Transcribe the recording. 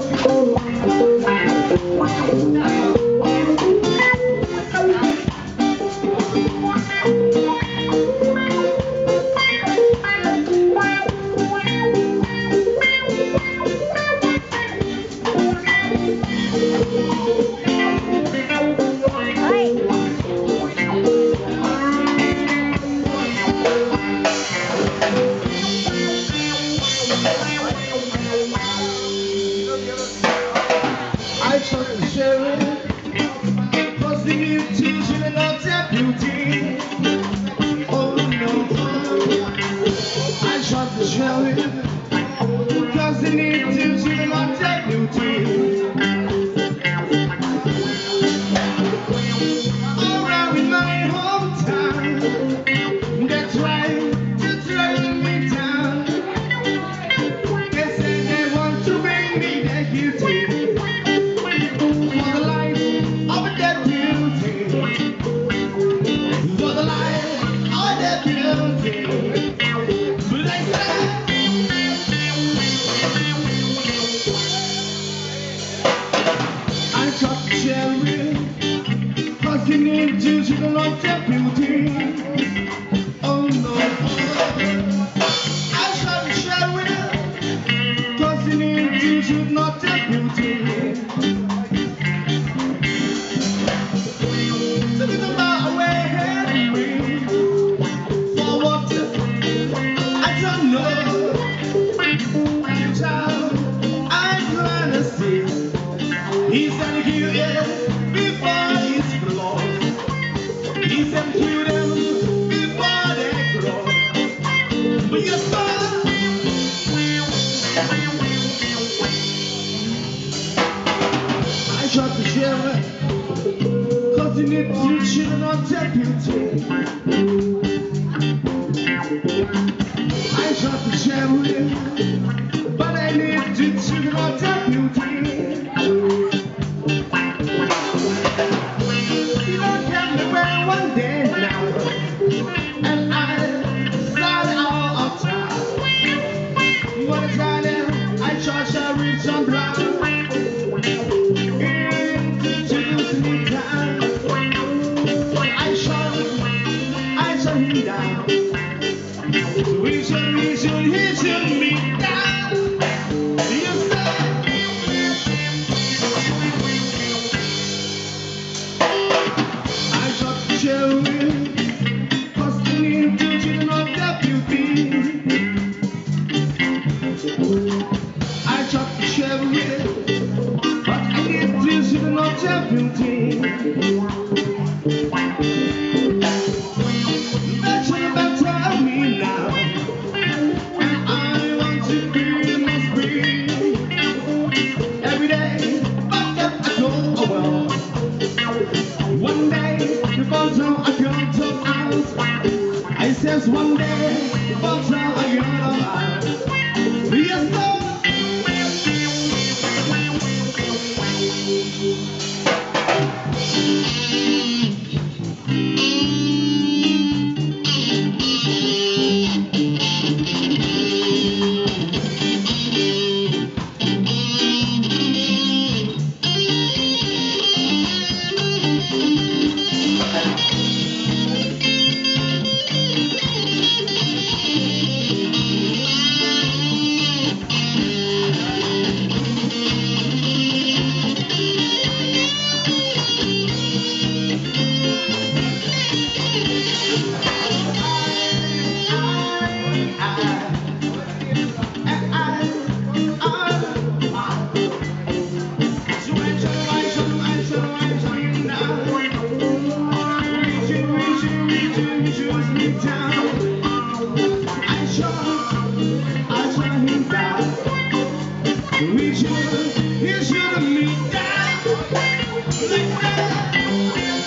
I tried to share it, cause the beauty should not that beauty. Oh no, I tried to share it, cause the beauty should not that beauty. Around in my hometown, that's right, just driving me down. They say they want to bring me that beauty. I got to share it, cause you need to see the love that beauty. Oh no, I got to share it, cause you need to see the love that beauty. So it's about away for what I don't know. Child, I'm trying to see. He said he'll get before he's blown. He said kill them before they grow. But your son, I tried to share it, cause you need to children on deputy. I tried to share it, but I need to children on deputy. One day now, and I started all of time. What a time, I charged a rich on ground. Introduced me down. I shot him down. So he should me down. You said, I shot the cherry, cause the need to children of deputy. I shot the cherry, but I need to children of deputy. That's what about tell me now, and I want to be must be. Every day, but I go well. One day, the bottom I come to out. I says one day, the bottom I come out. Yes, sir. He should have me down like that.